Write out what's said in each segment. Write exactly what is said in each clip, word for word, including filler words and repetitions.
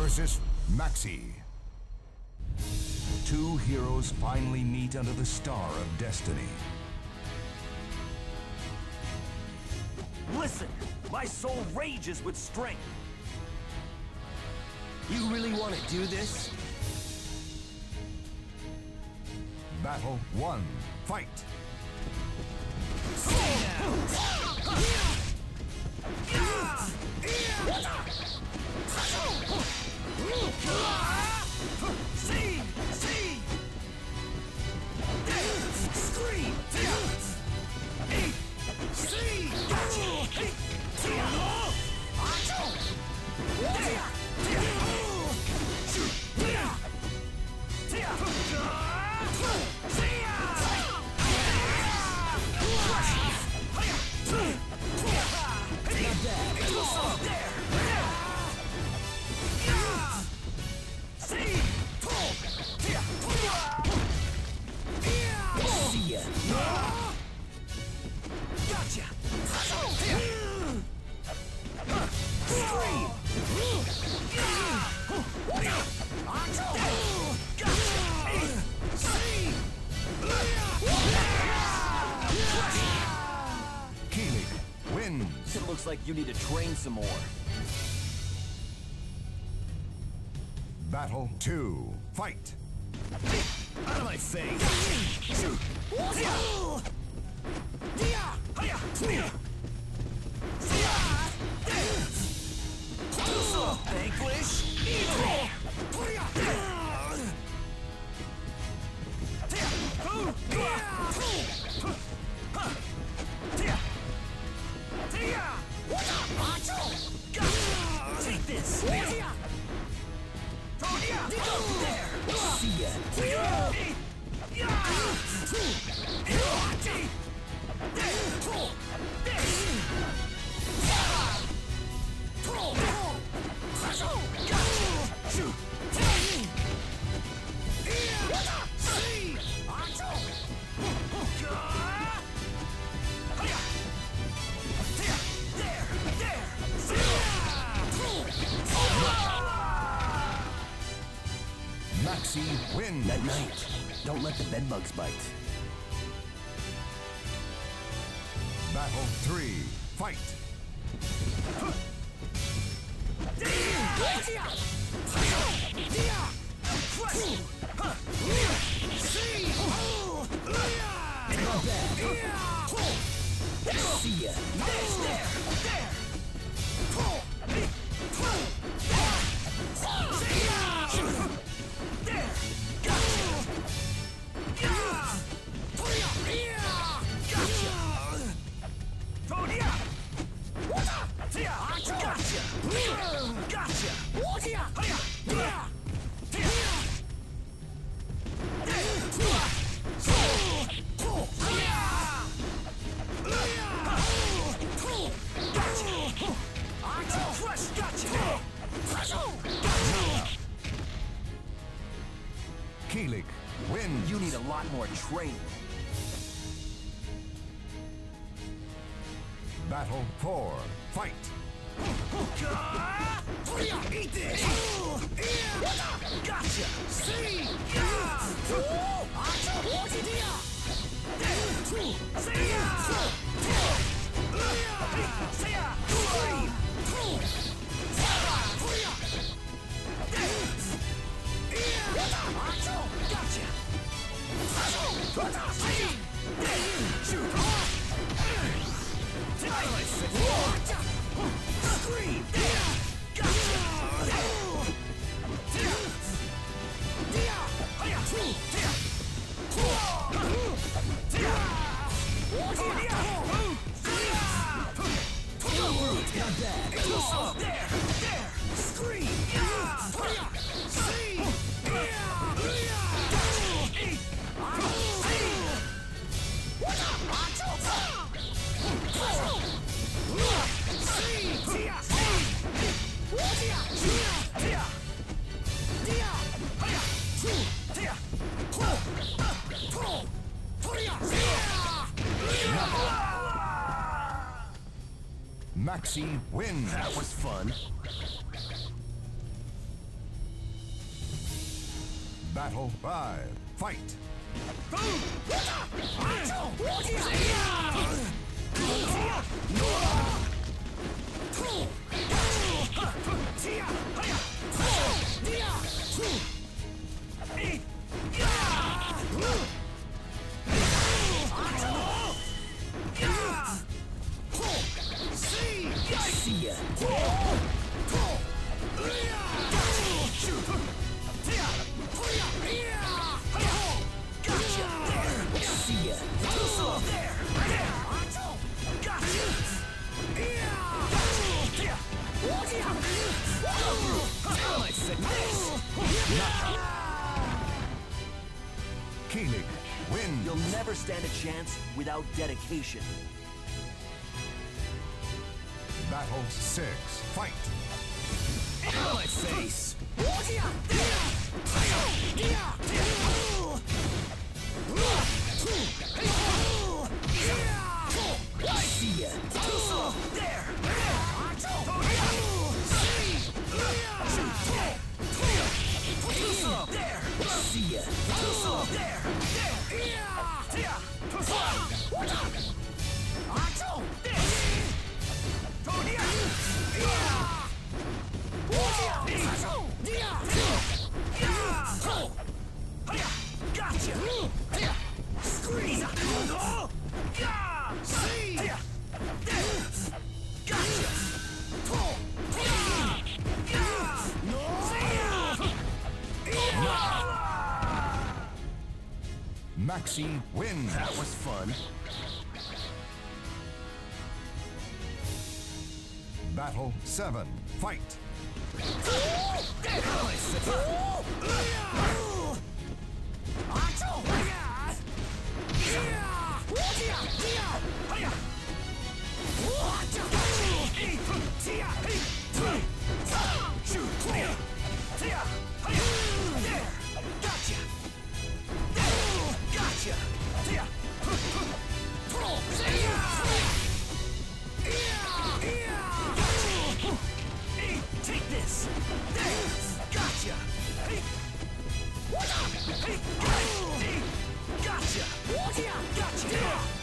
versus Maxi. Two heroes finally meet under the star of destiny. Listen, my soul rages with strength. You really want to do this? Battle one, fight! See! See! Scream! Eat! See! Gotcha! Kilik wins. It looks like you need to train some more. Battle two, fight! Out of my face! Vanquish! Take this! See Maxi wins. At night, don't let the bedbugs bite. Battle three, fight! See ya. Kilik wins. You need a lot more training. Battle four, fight! Eat this! Gotcha! See! Scream! There! There! Scream! See! Maxi wins. That was fun. Battle five. Fight. See ya. See ya. Keelig wins. You'll never stand a chance without dedication. Battle six. Fight. My face. See ya. There! See ya. Gotcha! Squeeze! See! Gotcha! Maxi wins. That was fun. Battle seven. Fight. Take this! Gotcha! Gotcha! Gotcha!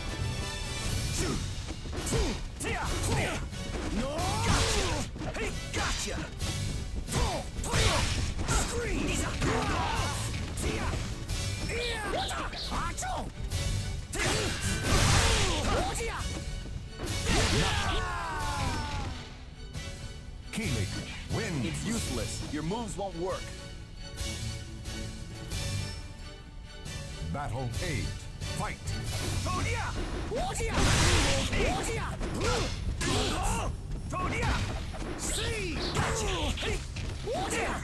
No! Gotcha! Hey, gotcha! Scream! Keelig wins. It's useless. Your moves won't work. Battle eight. Fight. See! Gotcha! There!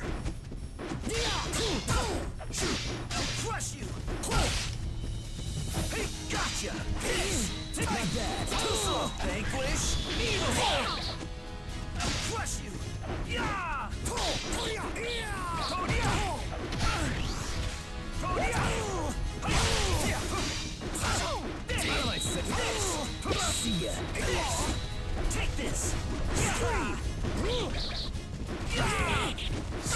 Crush you! Hey, gotcha! Take that! Vanquish! Crush you! Yeah! See ya. Take this!